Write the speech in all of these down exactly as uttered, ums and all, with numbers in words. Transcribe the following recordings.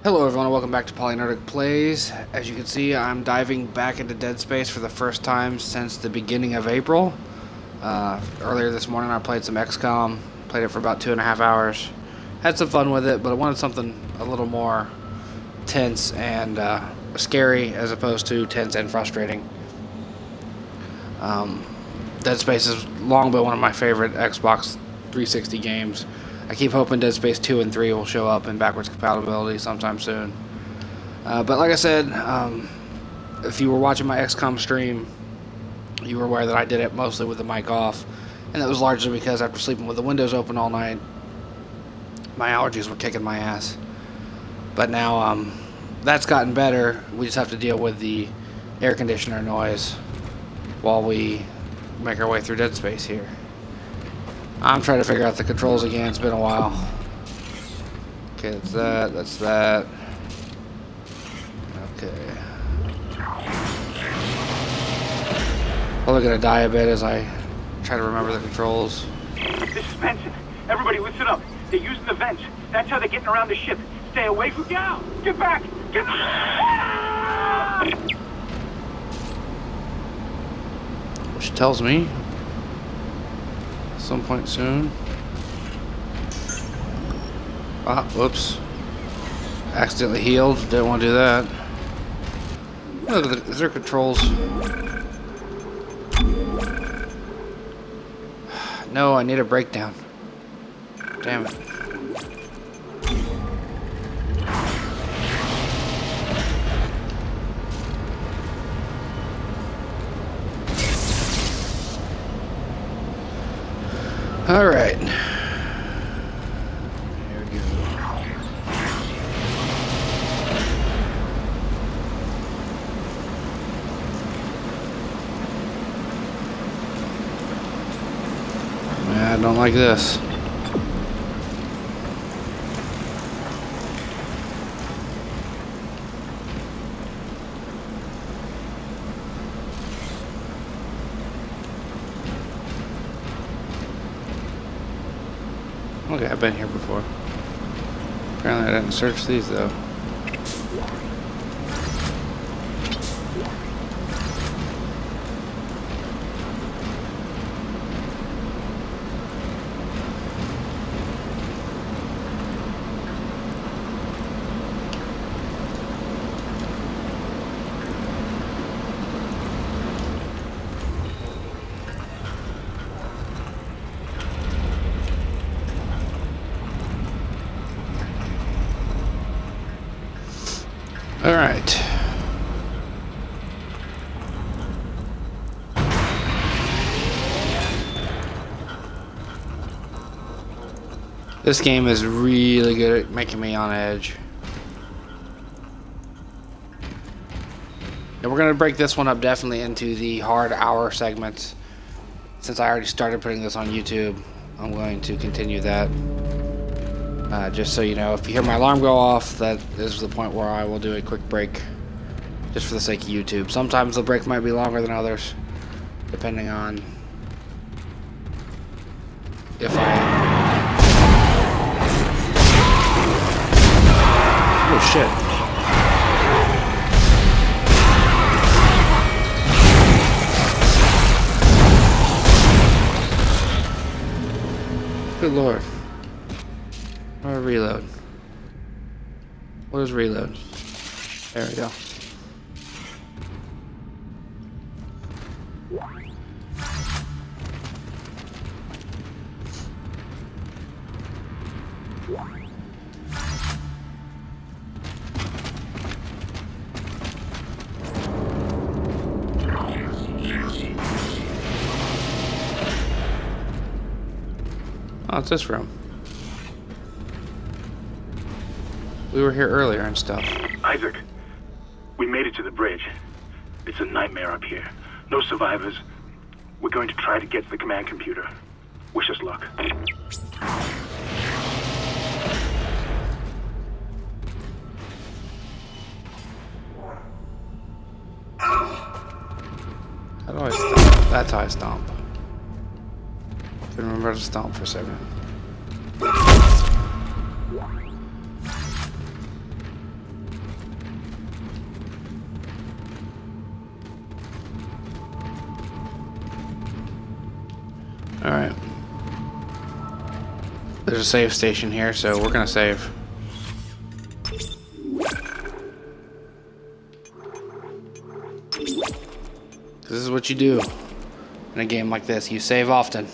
Hello everyone and welcome back to PolyNerdic Plays. As you can see, I'm diving back into Dead Space for the first time since the beginning of April. Uh, earlier this morning I played some X COM, played it for about two and a half hours. Had some fun with it, but I wanted something a little more tense and uh, scary as opposed to tense and frustrating. Um, Dead Space has long been one of my favorite Xbox three sixty games. I keep hoping Dead Space two and three will show up in backwards compatibility sometime soon. Uh, but like I said, um, if you were watching my X COM stream, you were aware that I did it mostly with the mic off. And that was largely because after sleeping with the windows open all night, my allergies were kicking my ass. But now um, that's gotten better. We just have to deal with the air conditioner noise while we make our way through Dead Space here. I'm trying to figure out the controls again. It's been a while. Okay, that's that. That's that. Okay. Probably gonna die a bit as I try to remember the controls. This is Benson. Everybody listen up. They're using the vents. That's how they're getting around the ship. Stay away from down. Get back. Get back. Which tells me some point soon. Ah, whoops. Accidentally healed. Didn't want to do that. Look at the, is there controls? No, I need a breakdown. Damn it. All right. Here we go. Man, I don't like this. Okay, I've been here before. Apparently I didn't search these though. All right. This game is really good at making me on edge. And we're going to break this one up definitely into the hard hour segments. Since I already started putting this on YouTube, I'm going to continue that. Uh, just so you know, if you hear my alarm go off, that is the point where I will do a quick break, just for the sake of YouTube. Sometimes the break might be longer than others, depending on if I... Oh shit. Good lord. Or reload. What is reload? There we go. Oh, it's this room. We were here earlier and stuff. Isaac, we made it to the bridge. It's a nightmare up here. No survivors. We're going to try to get to the command computer. Wish us luck. How do I stomp? That's how I stomp. Couldn't remember how to stomp for a second. Alright. There's a save station here, so we're gonna save. This is what you do in a game like this. You save often.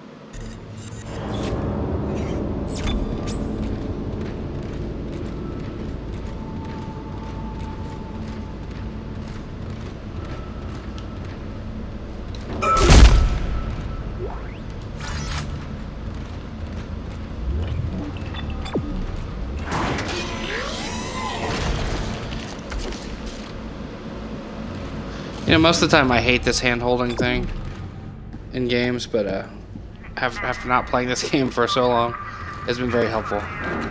You know, most of the time I hate this hand-holding thing in games, but uh, after, after not playing this game for so long, it's been very helpful.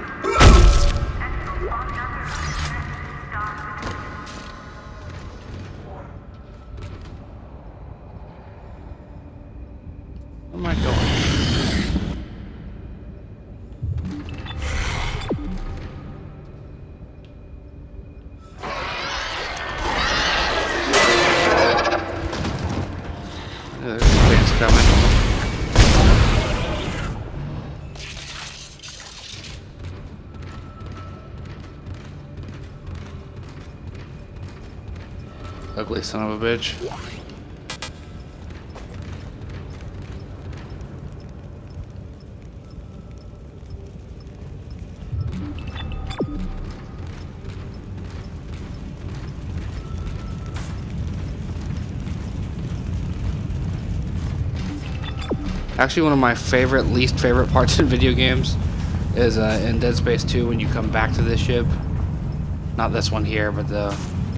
Where am I going? There's things coming. Ugly son of a bitch. Actually, one of my favorite, least favorite parts in video games is uh, in Dead Space two when you come back to this ship. Not this one here, but the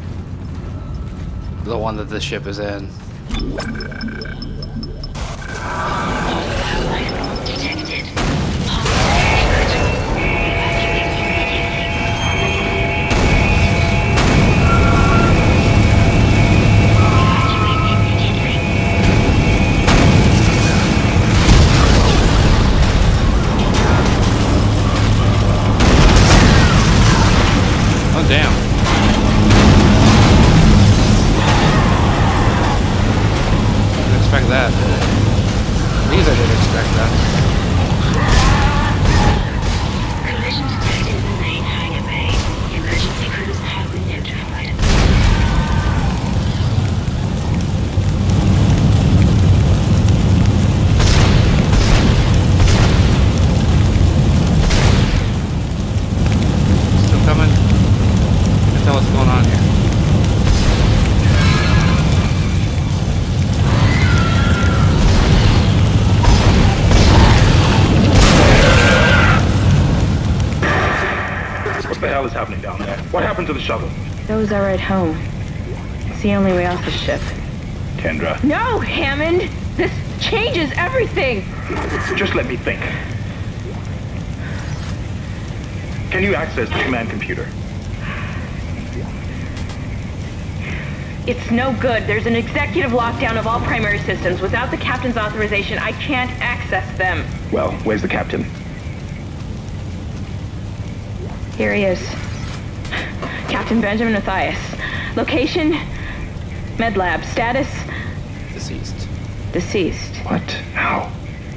the one that this ship is in. Oh, damn. Didn't expect that. At least I didn't expect that. Collision detected in the main hangar bay. Emergency crews have been notified. Still coming? Tell what's going on here. What the hell is happening down there? What happened to the shuttle? That was our ride home. It's the only way off the ship. Kendra, No, Hammond! This changes everything! just let me think. Can you access the command computer? It's no good. There's an executive lockdown of all primary systems. Without the captain's authorization, I can't access them. Well, where's the captain? Here he is. Captain Benjamin Matthias. Location? Med lab. Status? Deceased. Deceased. What? How?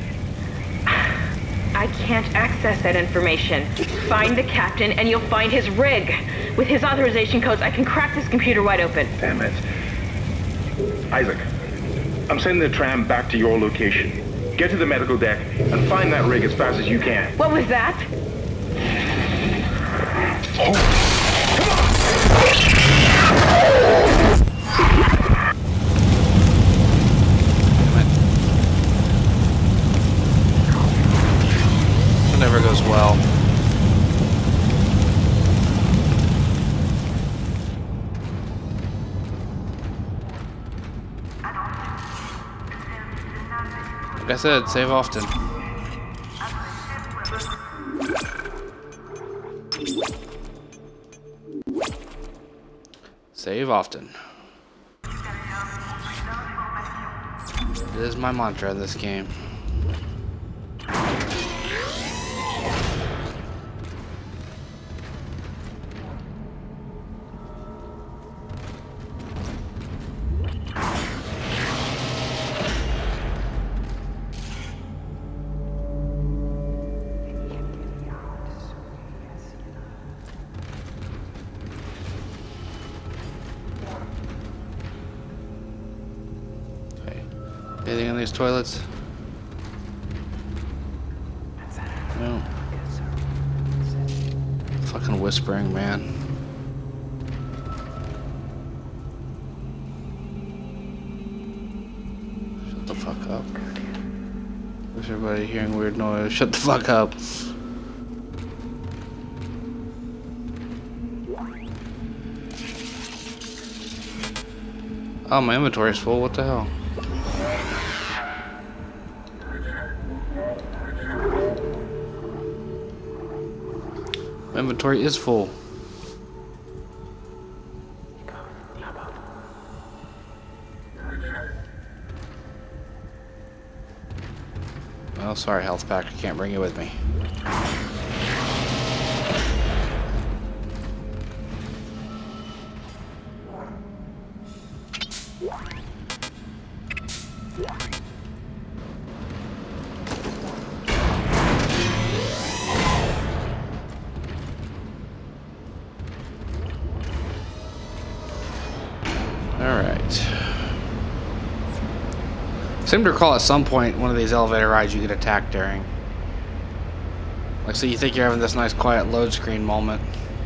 I can't access that information. Find the captain and you'll find his rig. With his authorization codes, I can crack this computer wide open. Damn it. Isaac, I'm sending the tram back to your location. Get to the medical deck and find that rig as fast as you can. What was that? It never goes well. Like I said, save often. Save often. It is my mantra in this game. Anything in these toilets? No. Fucking whispering, man. Shut the fuck up. Where's everybody hearing weird noise? Shut the fuck up. Oh, my inventory's full. What the hell? My inventory is full. Oh, sorry, health pack. I can't bring you with me. I seem to recall at some point one of these elevator rides you get attacked during. Like, so you think you're having this nice quiet load screen moment.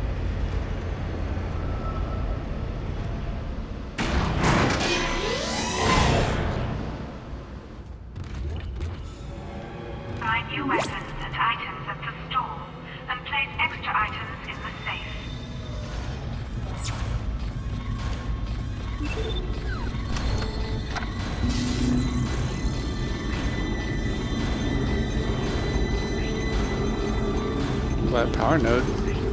Find new weapons and items at the store and place extra items in the safe. What power node?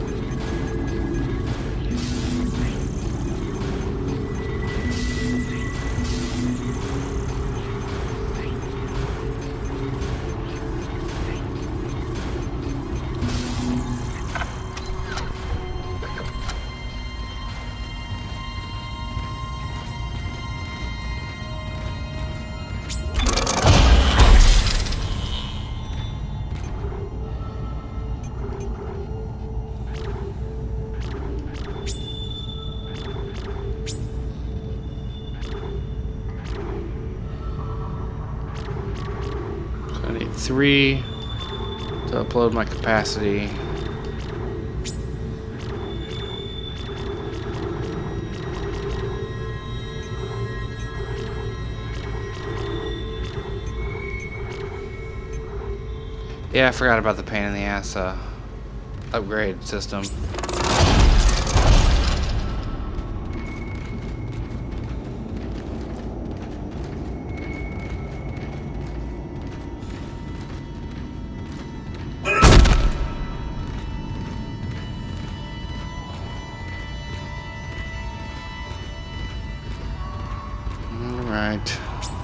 Three to upload my capacity. Yeah, I forgot about the pain in the ass uh, upgrade system. Right.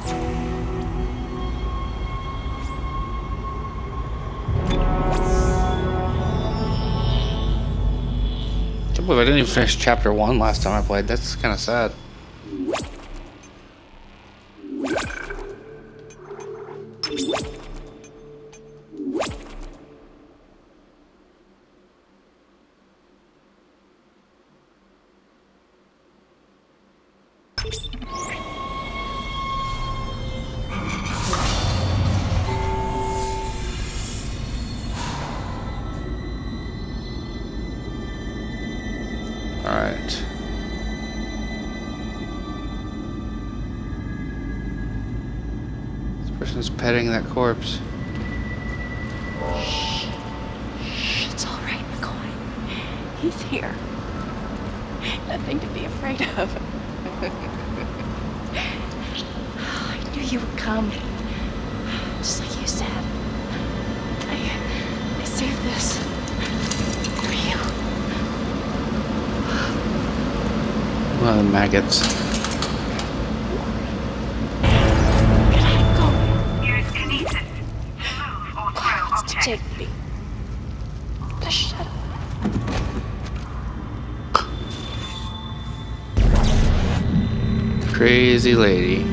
I can't believe I didn't even finish chapter one last time I played. That's kind of sad. Alright. This person's petting that corpse. Shh. Shh. It's all right, McCoy. He's here. Nothing to be afraid of. I knew you would come. Just like you said. I, I saved this for you. One of the maggots. Use kinesis to move or throw objects. Take me. Just shut up. Crazy lady.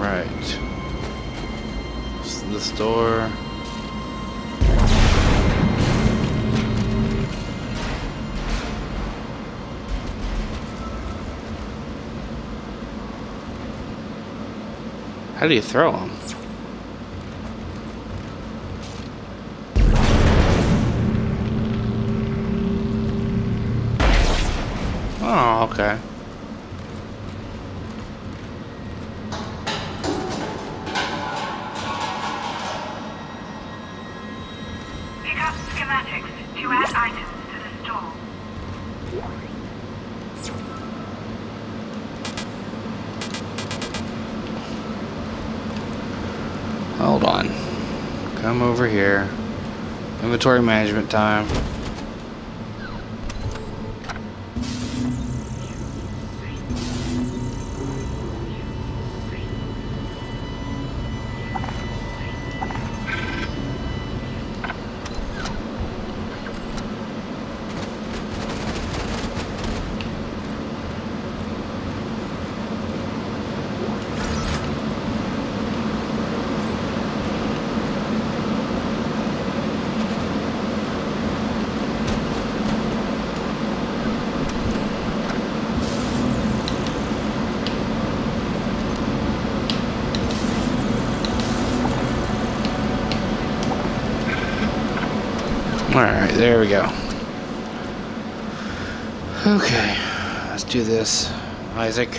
Right. This is the store. How do you throw them? Oh, okay. Pick up schematics to add items to the store. Hold on. Come over here. Inventory management time. Alright, there we go. Okay, let's do this, Isaac.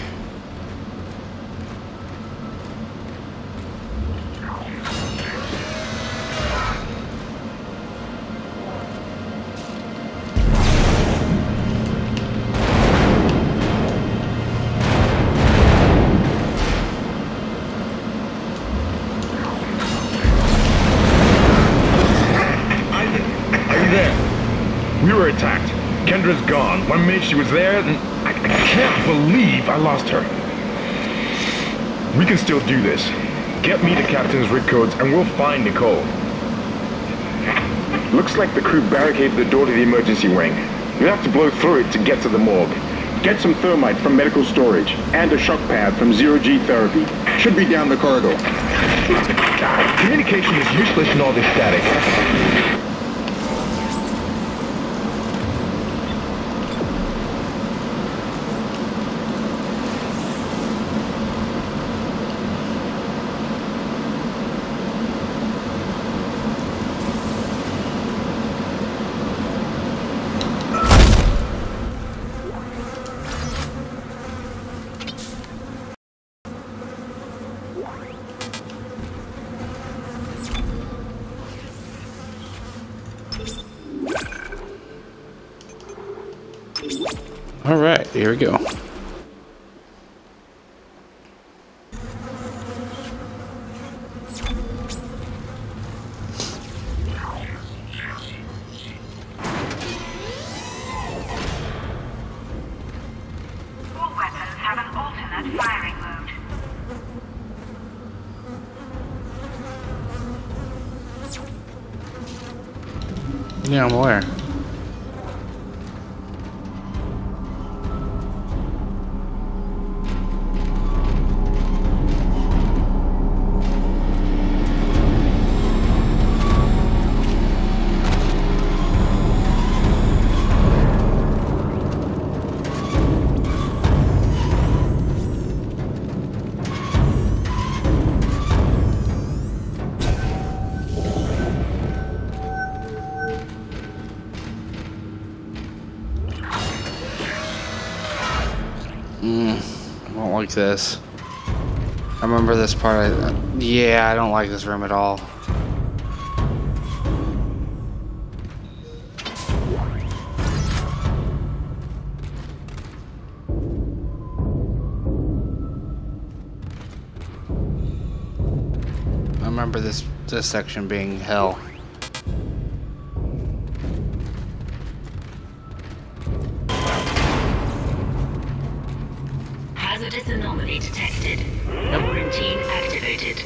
We were attacked. Kendra's gone. One minute she was there, and I, I can't believe I lost her. We can still do this. Get me the captain's rig codes, and we'll find Nicole. Looks like the crew barricaded the door to the emergency wing. We'll have to blow through it to get to the morgue. Get some thermite from medical storage, and a shock pad from zero-G therapy. Should be down the corridor. God, communication is useless in all this static. All right, here we go. All weapons have an alternate firing mode. Yeah, I'm aware. Mm, I don't like this. I remember this part. I, yeah, I don't like this room at all. I remember this this section being hell. Hazardous anomaly detected. Quarantine activated.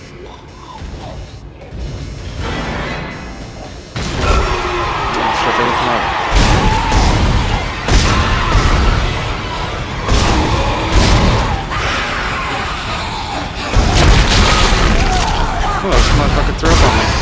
this motherfucker threw up on me.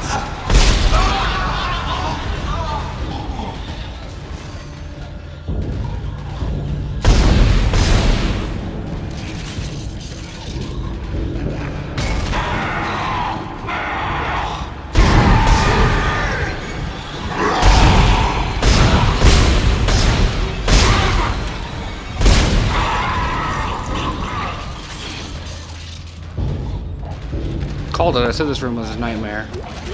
Called it. I said this room was a nightmare.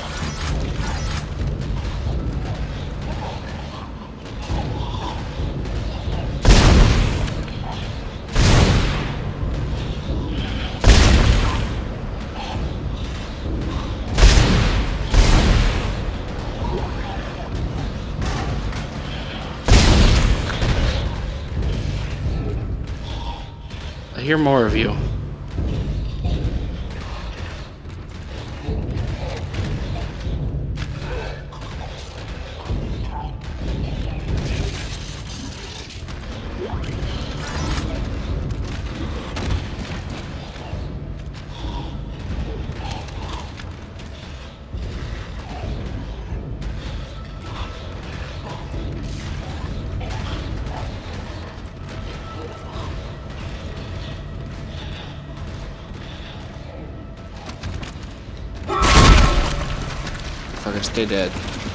I hear more of you. Fucker, stay dead.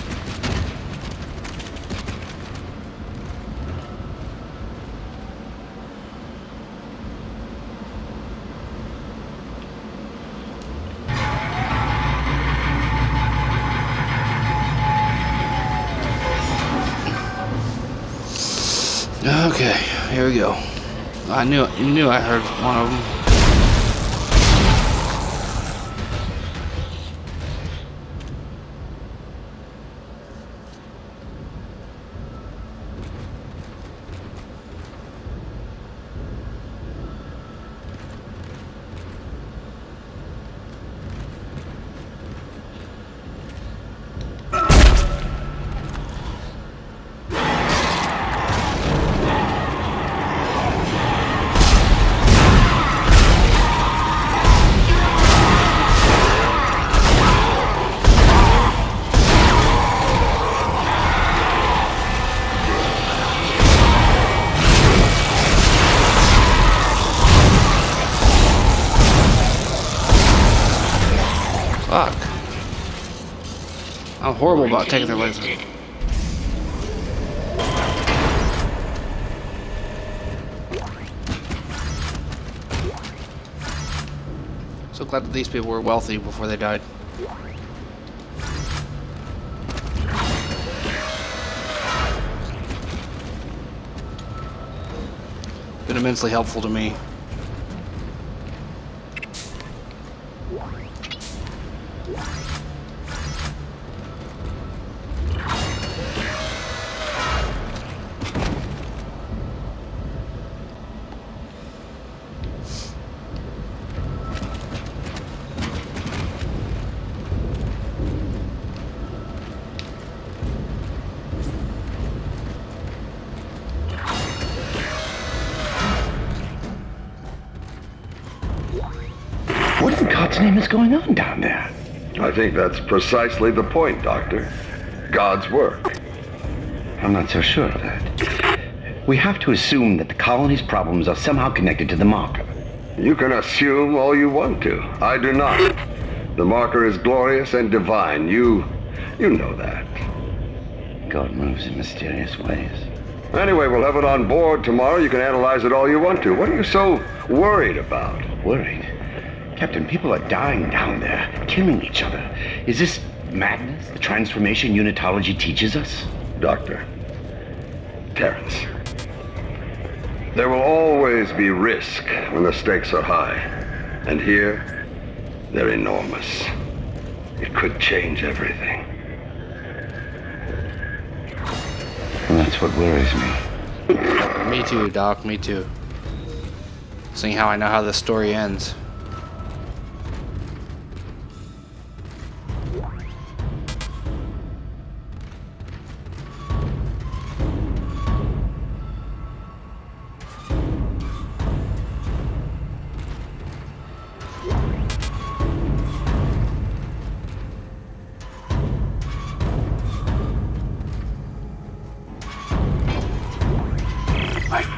Okay, here we go. I knew, you knew I heard one of them. Fuck. I'm horrible about taking their laser. So glad that these people were wealthy before they died. Been immensely helpful to me. What in God's name is going on down there? I think that's precisely the point, Doctor. God's work. I'm not so sure of that. We have to assume that the colony's problems are somehow connected to the marker. You can assume all you want to. I do not. The marker is glorious and divine. You... you know that. God moves in mysterious ways. Anyway, we'll have it on board tomorrow. You can analyze it all you want to. What are you so worried about? Worried? Captain, people are dying down there, killing each other. Is this madness, the transformation unitology teaches us? Doctor, Terrence, there will always be risk when the stakes are high. And here, they're enormous. It could change everything. Well, that's what worries me. Me too, Doc, me too. Seeing how I know how this story ends.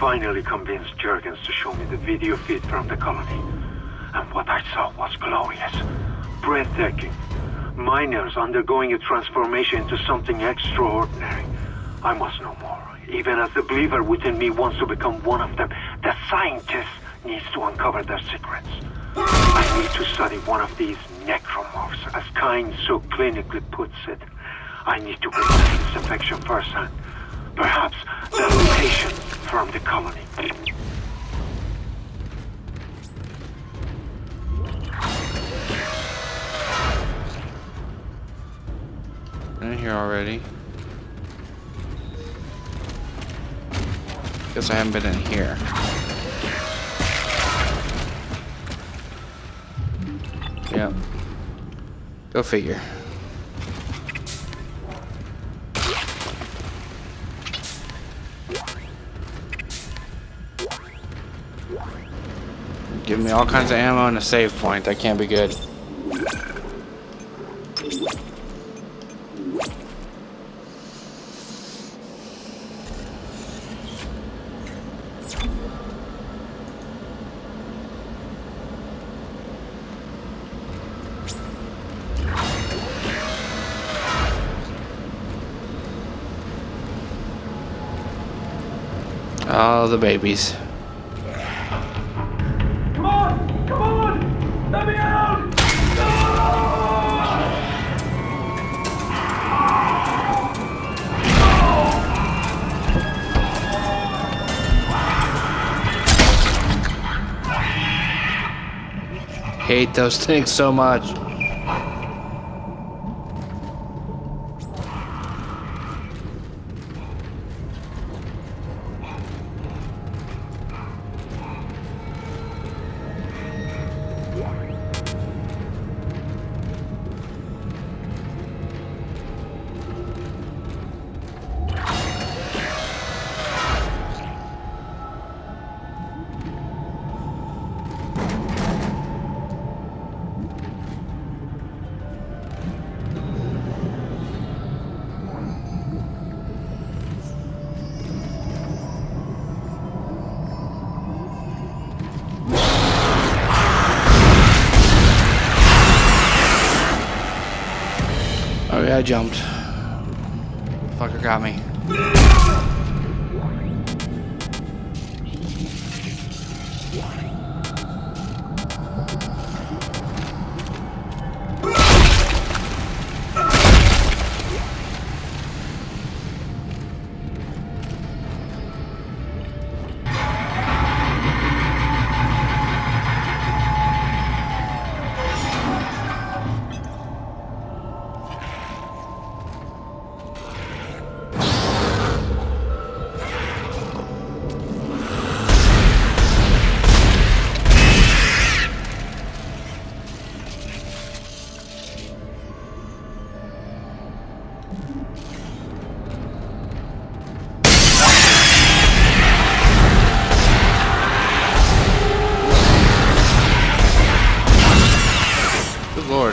finally convinced Jurgens to show me the video feed from the colony. And what I saw was glorious. Breathtaking. Miners undergoing a transformation into something extraordinary. I must know more. Even as the believer within me wants to become one of them, the scientist needs to uncover their secrets. I need to study one of these necromorphs, as Kyne so clinically puts it. I need to witness this infection firsthand. Perhaps the location from the colony. In here already. Guess I haven't been in here. Yep. Go figure. Give me all kinds of ammo and a save point. That can't be good. Oh, the babies. Come on! Come on! Let me out! Hate those things so much. Oh yeah, I jumped. Fucker got me. Lord.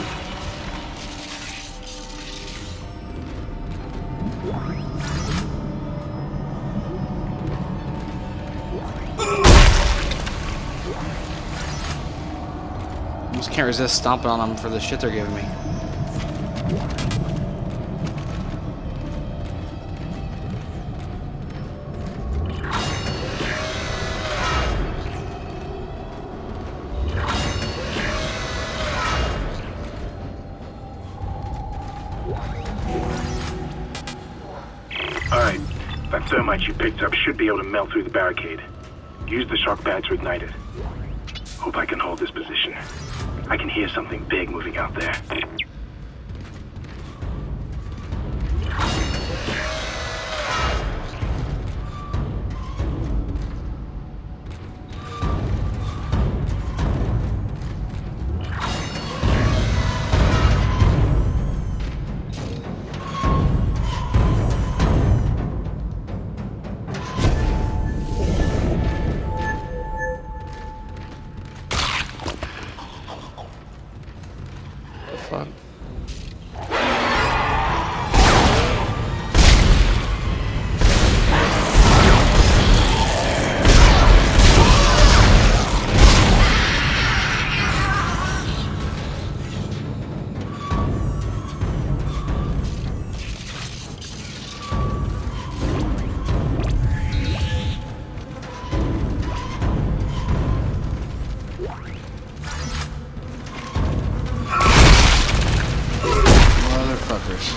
Almost can't resist stomping on them for the shit they're giving me. Alright, that thermite you picked up should be able to melt through the barricade. Use the shock pad to ignite it. Hope I can hold this position. I can hear something big moving out there. Fuck. fuckers.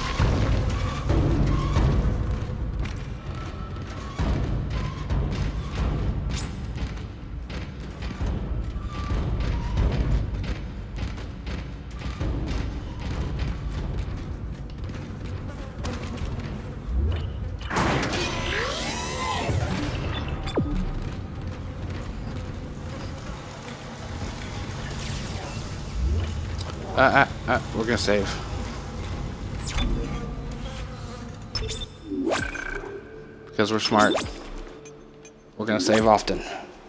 Uh, uh, uh, we're gonna save. Because we're smart. We're gonna save often.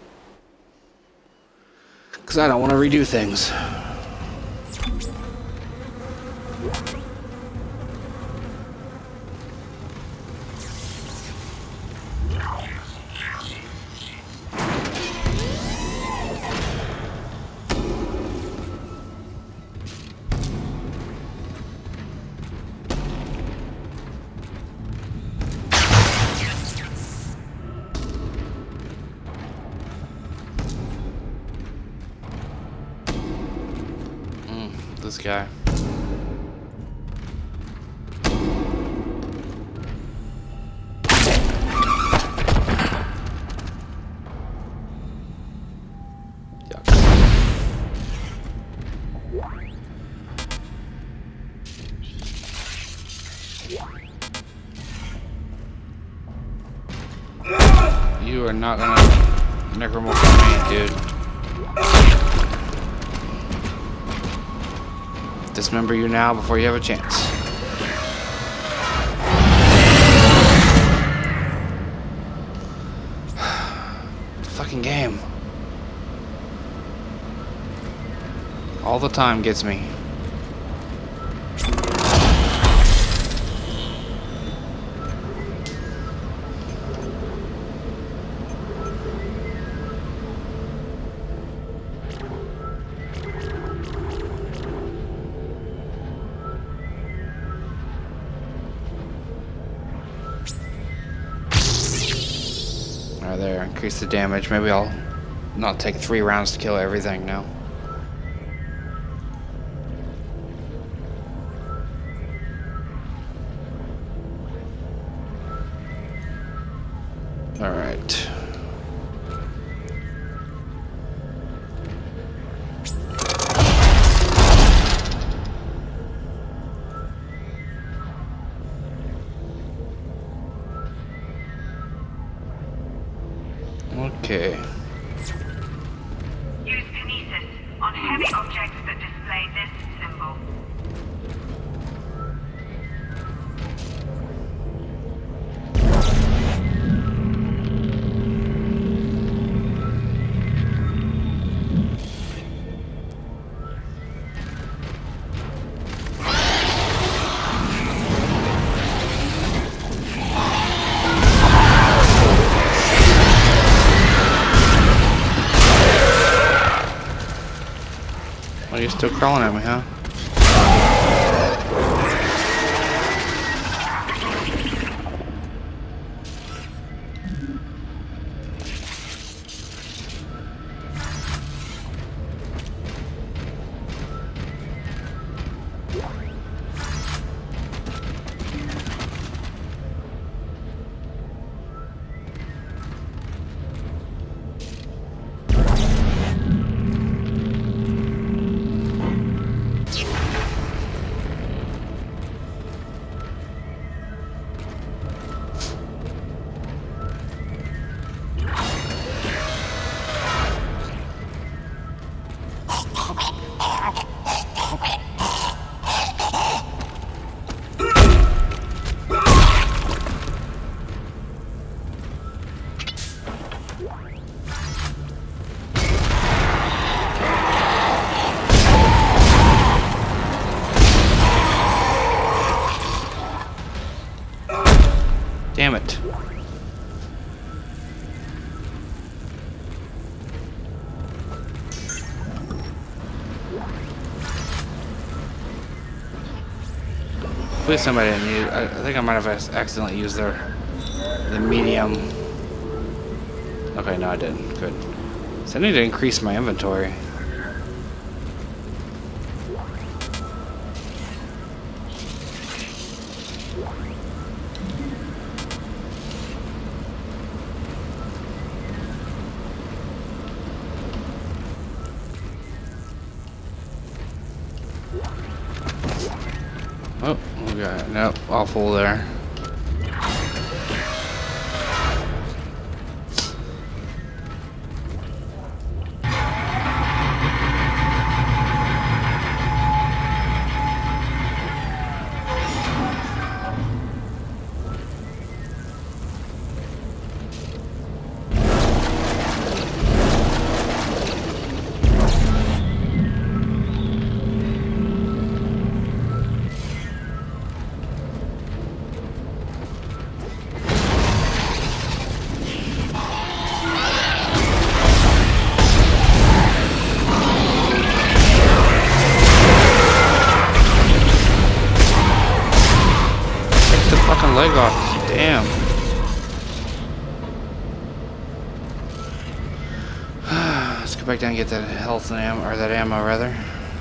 Because I don't want to redo things. This guy. You are not gonna necromorph me, dude. Dismember you now before you have a chance. Fucking game. All the time gets me. Right there, increase the damage. Maybe I'll not take three rounds to kill everything now. All right. Okay. Use kinesis on heavy objects that display this symbol. Well, you're still crawling at me, huh? Damn it. Please somebody didn't use, I, I think I might have accidentally used their the medium. Okay, no I didn't. Good. So I need to increase my inventory. Okay, nope, all full there. Leg off. Damn. Let's go back down and get that health and ammo, or that ammo rather.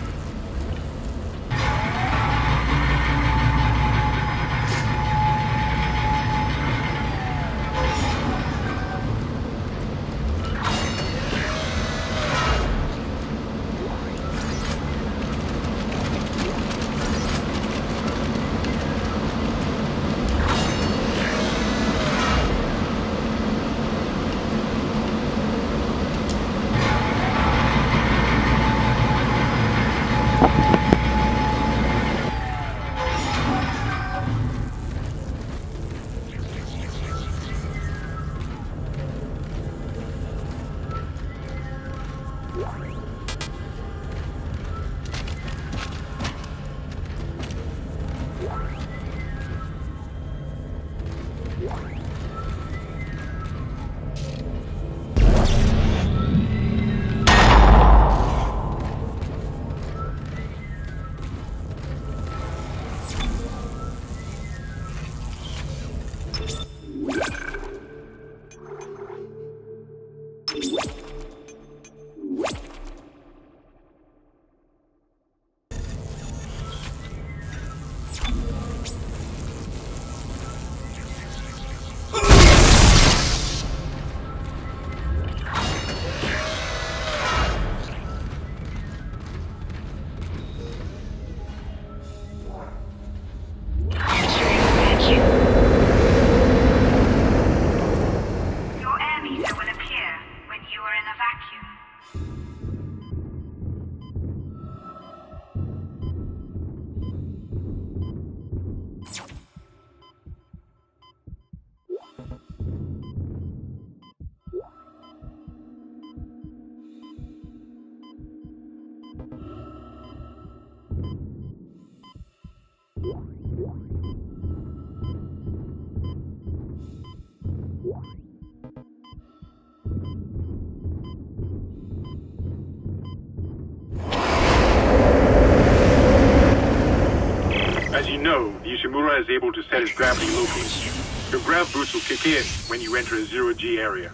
As you know, the Ishimura is able to set its gravity locally. Your grav boost will kick in when you enter a zero-G area.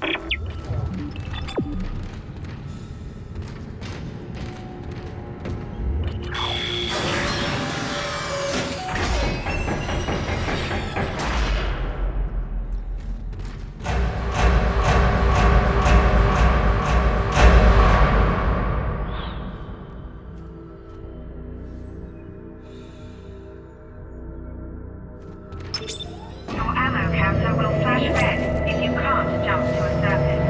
Your ammo counter will flash red if you can't jump to a surface.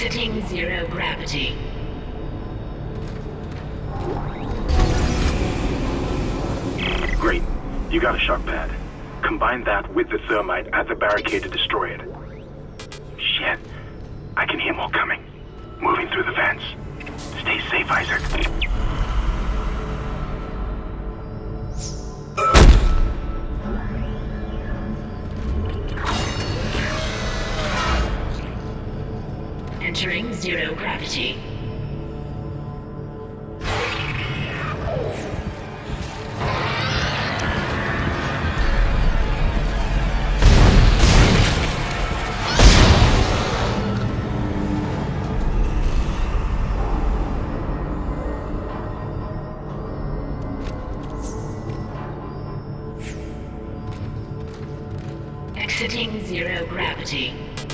Exiting zero gravity. Great. You got a shock pad. Combine that with the thermite at the barricade to destroy it. Shit. I can hear more coming. Moving through the vents. Stay safe, Isaac. Entering zero gravity. Exiting zero gravity.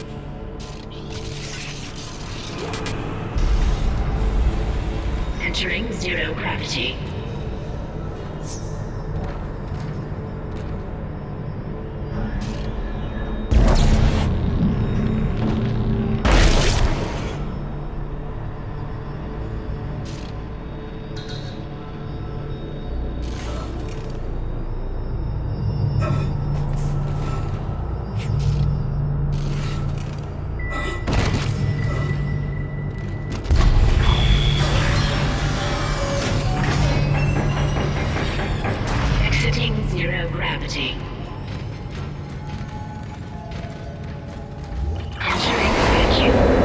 Entering zero gravity. Zero gravity. Entering vacuum.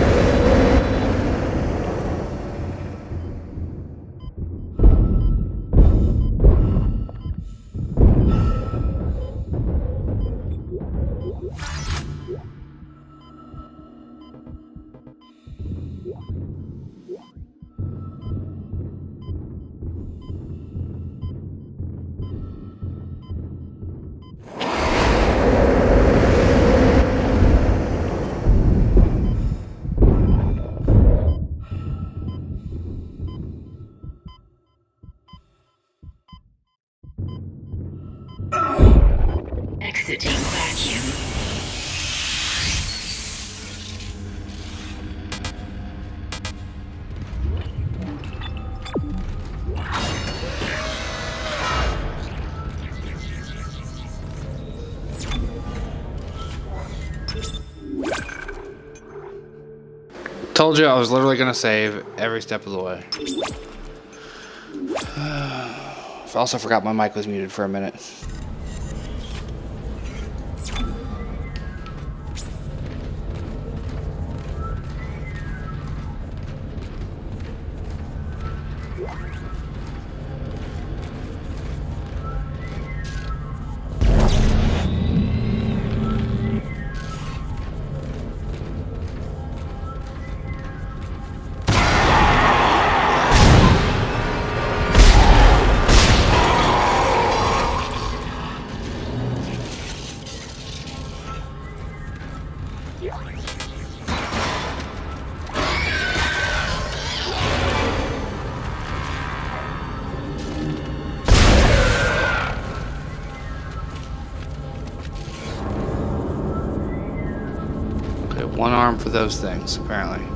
Exiting vacuum. Told you I was literally going to save every step of the way. I also forgot my mic was muted for a minute. One arm for those things, apparently.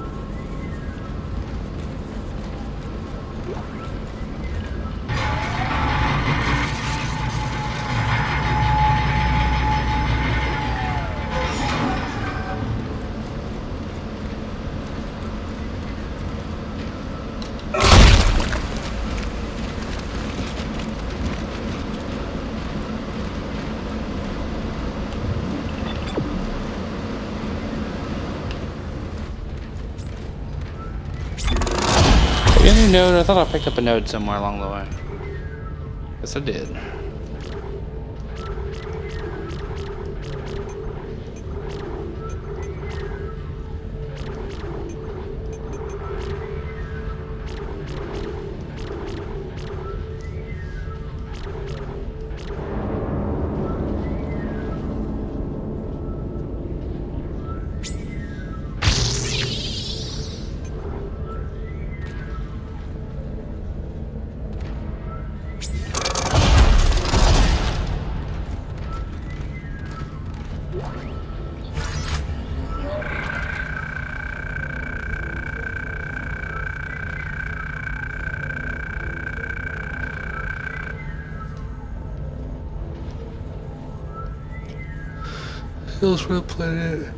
Any node? I thought I picked up a node somewhere along the way. Guess I did. Hills for the planet.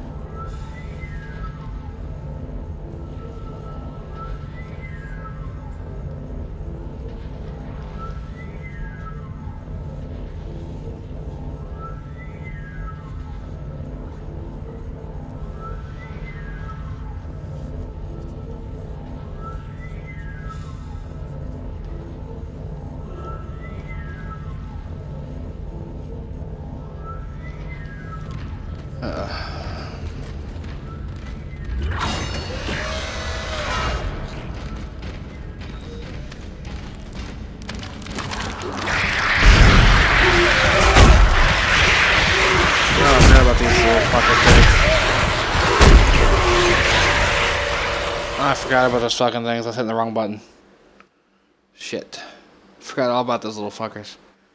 I forgot about those fucking things. I was hitting the wrong button. Shit. Forgot all about those little fuckers.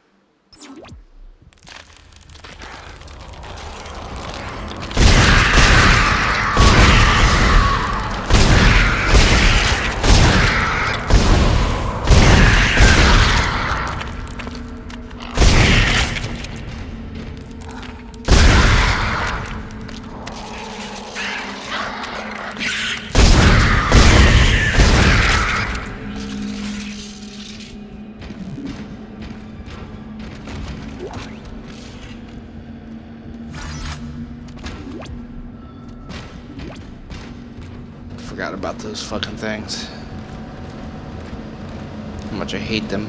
Forgot about those fucking things. How much I hate them.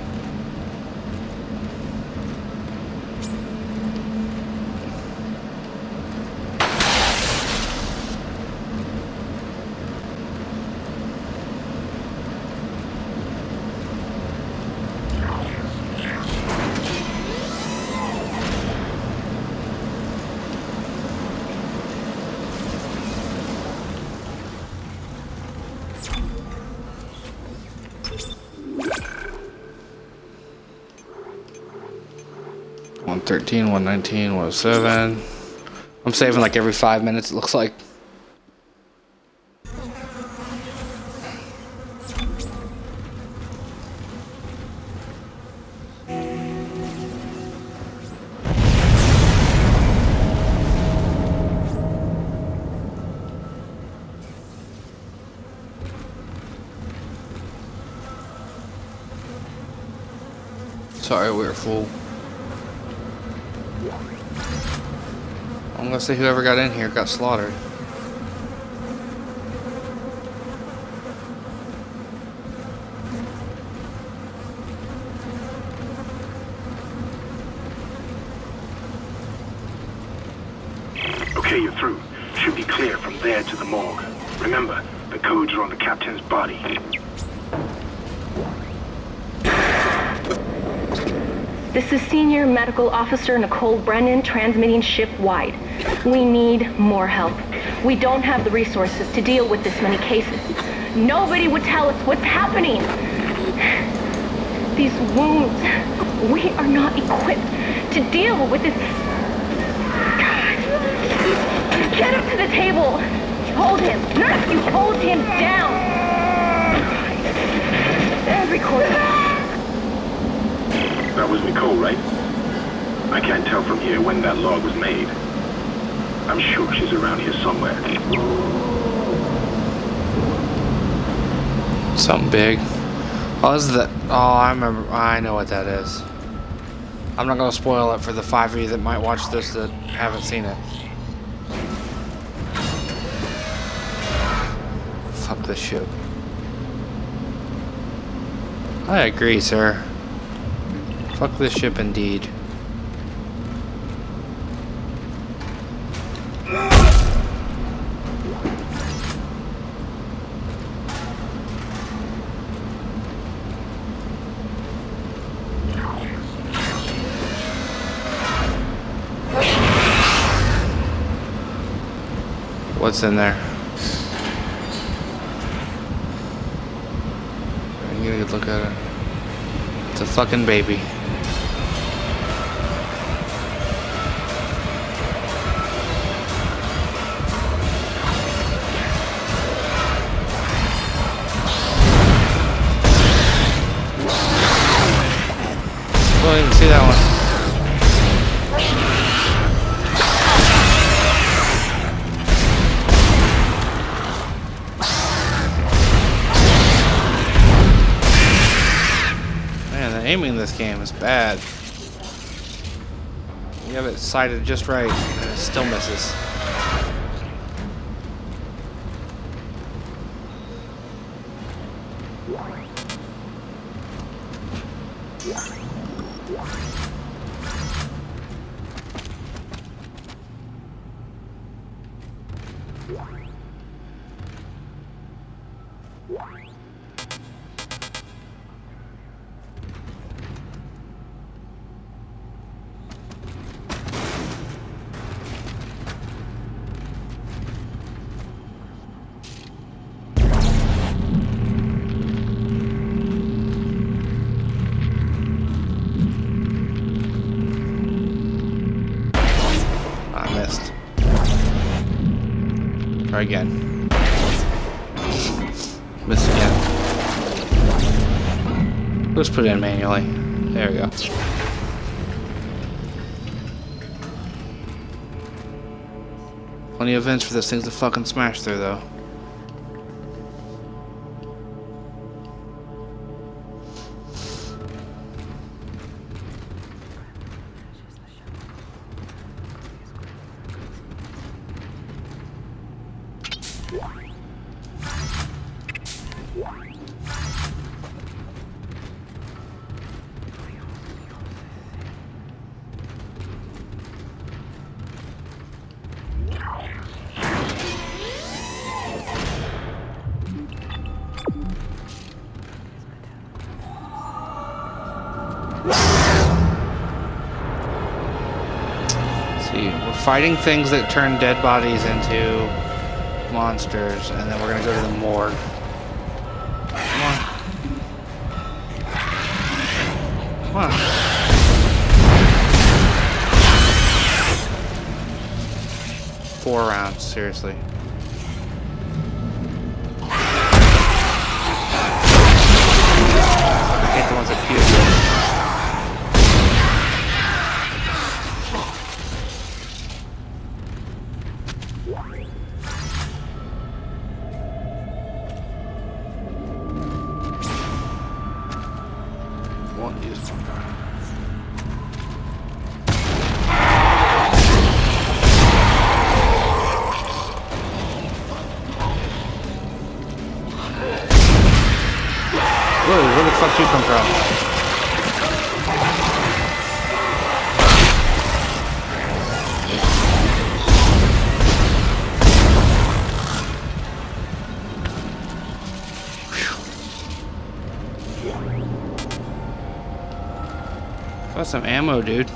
one thirteen, one nineteen, one oh seven. I'm saving like every five minutes, it looks like. Sorry, we were full. I'm gonna say whoever got in here got slaughtered. Okay, you're through. Should be clear from there to the morgue. Remember, the codes are on the captain's body. This is Senior Medical Officer Nicole Brennan transmitting ship-wide. We need more help. We don't have the resources to deal with this many cases. Nobody would tell us what's happening. These wounds, we are not equipped to deal with this. God. Get up to the table. Hold him. Nurse, you hold him down. Every quarter. That was Nicole, right? I can't tell from here when that log was made. I'm sure she's around here somewhere. Something big. Oh, this is the. Oh, I remember. I know what that is. I'm not gonna spoil it for the five of you that might watch this that haven't seen it. Fuck this ship. I agree, sir. Fuck this ship indeed. What's in there? I'm gonna get a look at it. It's a fucking baby. I didn't even see that one. aiming in this game is bad. You have it sighted just right, and it still misses. Try again. Miss again. Let's put it in manually. There we go. Plenty of vents for those things to fucking smash through, though. Fighting things that turn dead bodies into monsters, and then we're gonna go to the morgue. Come on. Come on. Four rounds, seriously. I hate the ones that fuse. Whoa, where the fuck did you come from? Got some ammo, dude.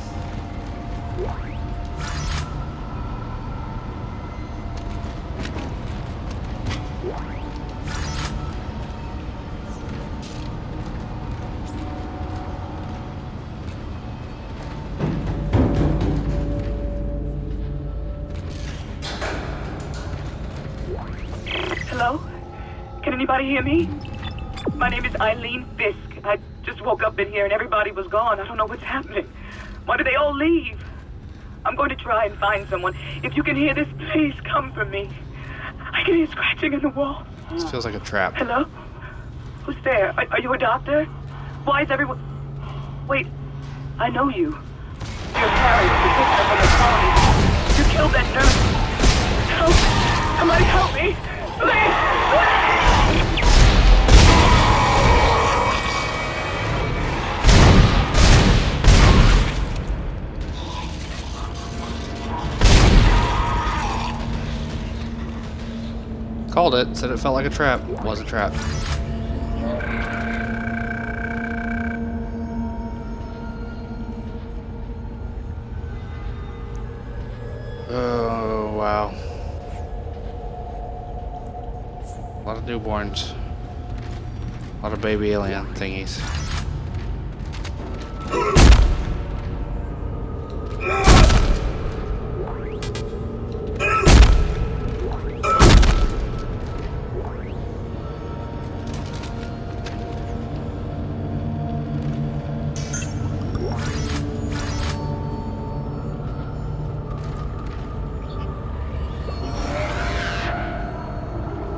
Hello? Can anybody hear me? My name is Eileen Fisk. I just woke up in here and everybody was gone. I don't know what's happening. Why did they all leave? I'm going to try and find someone. If you can hear this, please come for me. I can hear scratching in the wall. This feels like a trap. Hello? Who's there? Are, are you a doctor? Why is everyone... Wait, I know you. You're Harry, the picture from the colony. You killed that nurse. Help! Somebody help me! Please! Called it, said it felt like a trap. It was a trap. Oh, wow. A lot of newborns. A lot of baby alien thingies.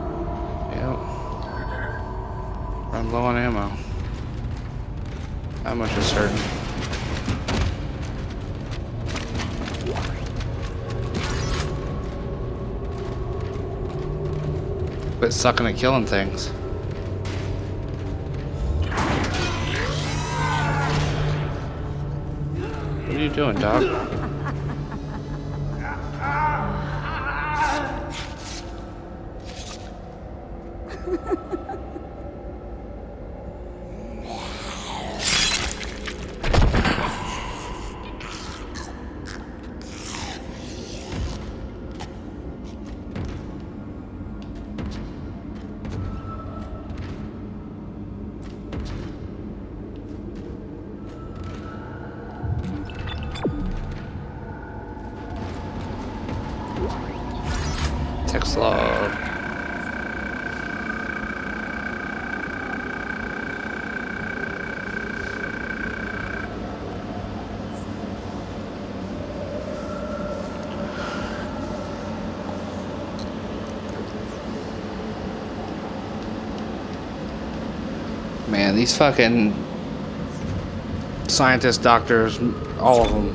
I'm low on ammo. I That much is certain. Quit sucking at killing things. What are you doing, dog? Text log. Man, these fucking scientists, doctors, all of them.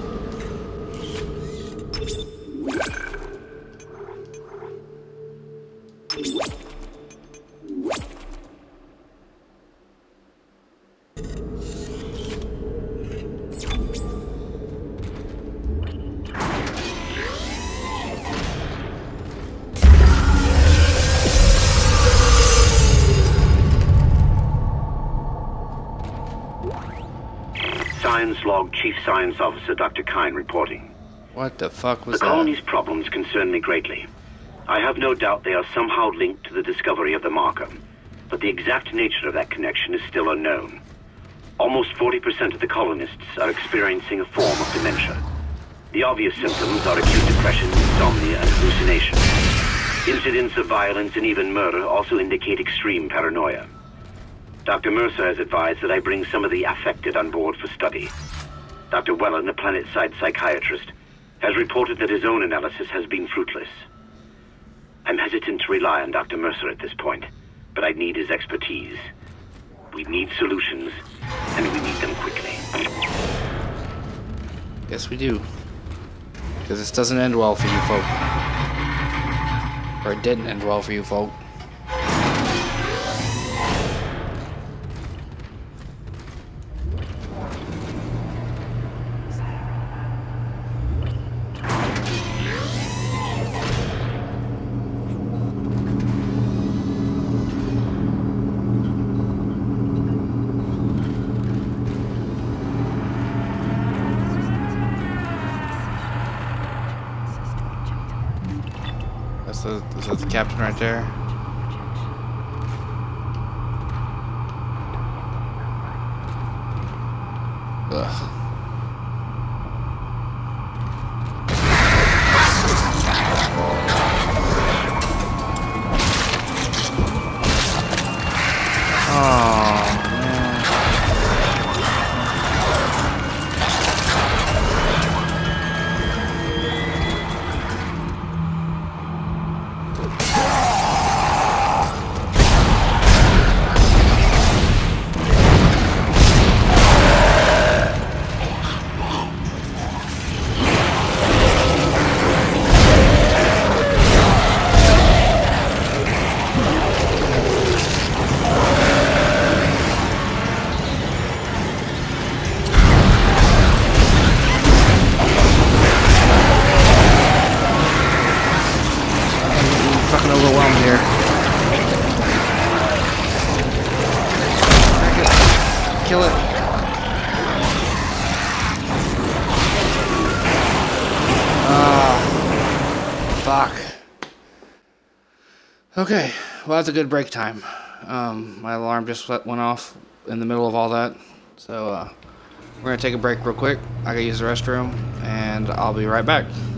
Science log, Chief Science Officer Doctor Kine reporting. What the fuck was the that? The colony's problems concern me greatly. I have no doubt they are somehow linked to the discovery of the marker, but the exact nature of that connection is still unknown. Almost forty percent of the colonists are experiencing a form of dementia. The obvious symptoms are acute depression, insomnia, and hallucination. Incidents of violence and even murder also indicate extreme paranoia. Doctor Mercer has advised that I bring some of the affected on board for study. Doctor Wellen, a planet-side psychiatrist, has reported that his own analysis has been fruitless. I'm hesitant to rely on Doctor Mercer at this point, but I need his expertise. We need solutions, and we need them quickly. Yes, we do. Because this doesn't end well for you folk. Or it didn't end well for you folk. That's the, is that the captain right there? Ugh. Overwhelmed here. Kill it. Ah, fuck. Okay, well that's a good break time. Um, my alarm just went off in the middle of all that, so uh, we're gonna take a break real quick. I gotta use the restroom, and I'll be right back.